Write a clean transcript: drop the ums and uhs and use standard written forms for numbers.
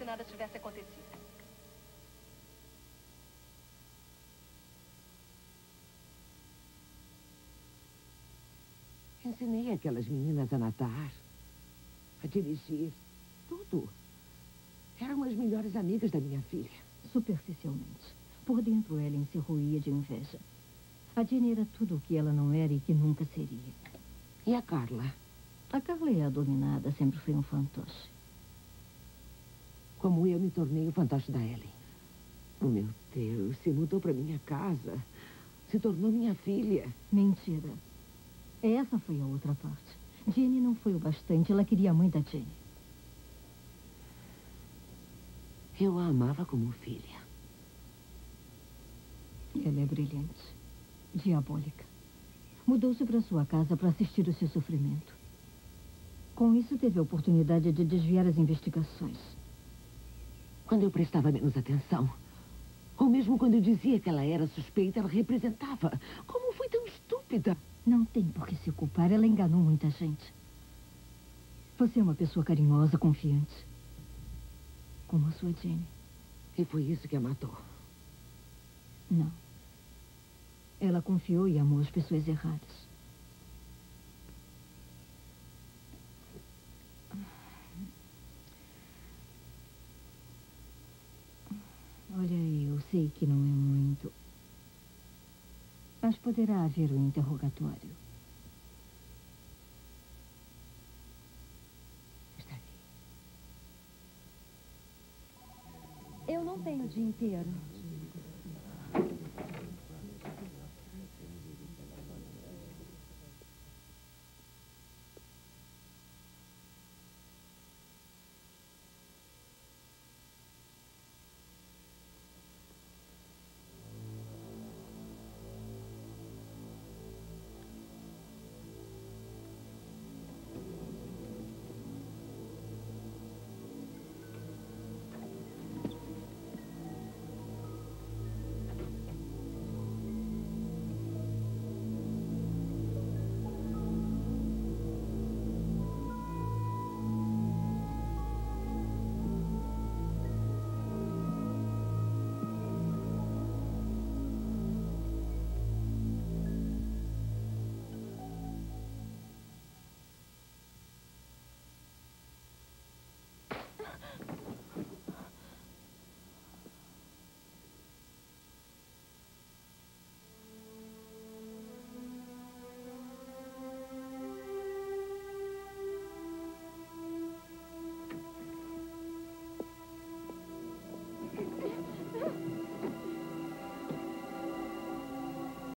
nada tivesse acontecido. Ensinei aquelas meninas a nadar, a dirigir, tudo. Eram as melhores amigas da minha filha. Superficialmente. Por dentro, Ellen se roía de inveja. A Jenny era tudo o que ela não era e que nunca seria. E a Carla? A Carla é a dominada, sempre foi um fantoche. Como eu me tornei o fantoche da Ellen. Oh, meu Deus, se mudou para minha casa. Se tornou minha filha. Mentira. Essa foi a outra parte. Jenny não foi o bastante, ela queria a mãe da Jenny. Eu a amava como filha. Ela é brilhante. Diabólica. Mudou-se para sua casa para assistir o seu sofrimento. Com isso, teve a oportunidade de desviar as investigações. Quando eu prestava menos atenção, ou mesmo quando eu dizia que ela era suspeita, ela representava. Como fui tão estúpida? Não tem por que se culpar, ela enganou muita gente. Você é uma pessoa carinhosa, confiante. Como a sua Jenny. E foi isso que a matou. Não. Ela confiou e amou as pessoas erradas. Olha, eu sei que não é muito. Mas poderá haver um interrogatório. Está bem. Eu não tenho o dia inteiro.